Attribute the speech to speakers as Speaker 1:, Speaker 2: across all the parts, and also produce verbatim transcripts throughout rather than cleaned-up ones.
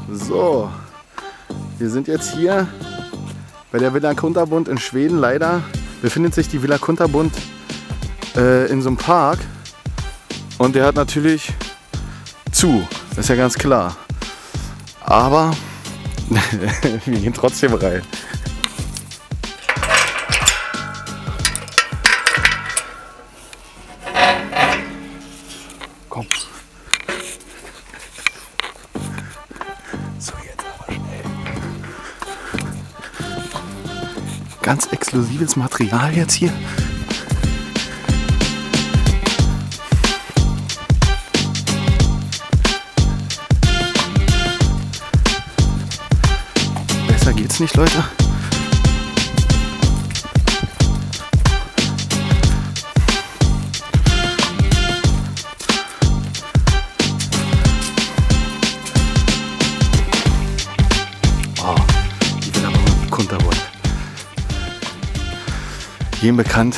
Speaker 1: So, wir sind jetzt hier bei der Villa Kunterbund in Schweden. Leider befindet sich die Villa Kunterbund äh, in so einem Park und der hat natürlich zu, ist ja ganz klar. Aber wir gehen trotzdem rein. Komm. So, jetzt aber schnell. Ganz exklusives Material jetzt hier. Besser geht's nicht, Leute. Oh, die Villa Kunterbund. Jedem bekannt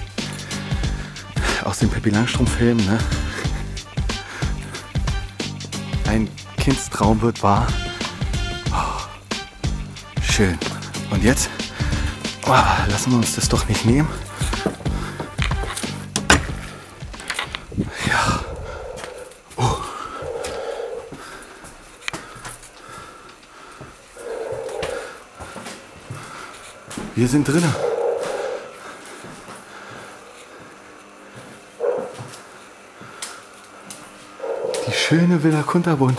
Speaker 1: aus den Pippi Langstrumpf-Filmen, ne? Ein Kindstraum wird wahr. Schön. Und jetzt oh, lassen wir uns das doch nicht nehmen. Ja. Oh. Wir sind drinnen. Die schöne Villa Kunterbund.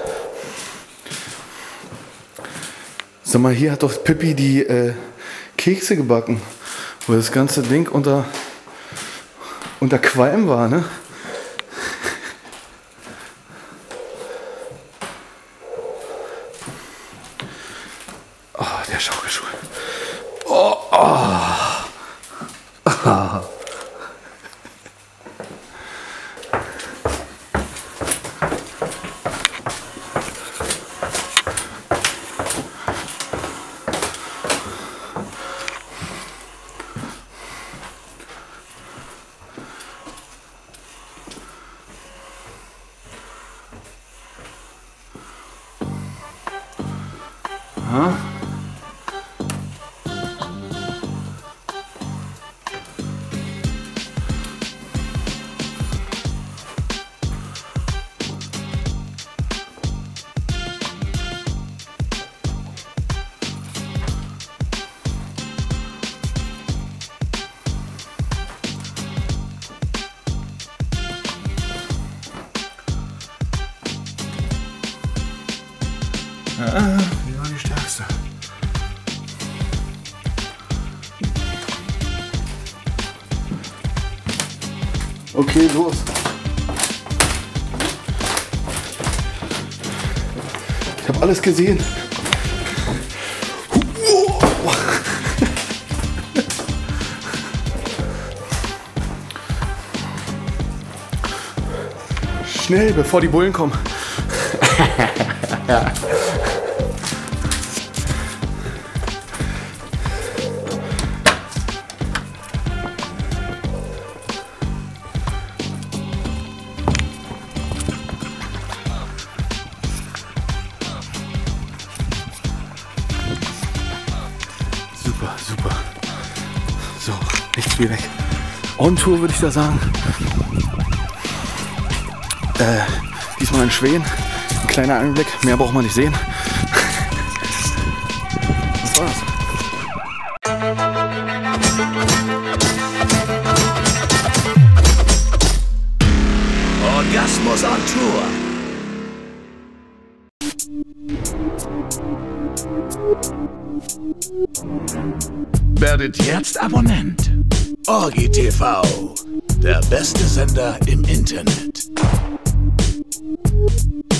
Speaker 1: Sag mal, hier hat doch Pippi die äh, Kekse gebacken, wo das ganze Ding unter, unter Qualm war, ne? Oh, der Schaukelstuhl. Oh, oh. Ah. Aha. Ah, die war die stärkste. Okay, los. Ich habe alles gesehen. Schnell, bevor die Bullen kommen. Ja. Super, super. So, nichts wie weg. On Tour würde ich da sagen. Äh, diesmal in Schweden. Ein kleiner Einblick, mehr braucht man nicht sehen. Das war's.
Speaker 2: Orgasmus on Tour. Werdet jetzt Abonnent. Orgi T V, der beste Sender im Internet.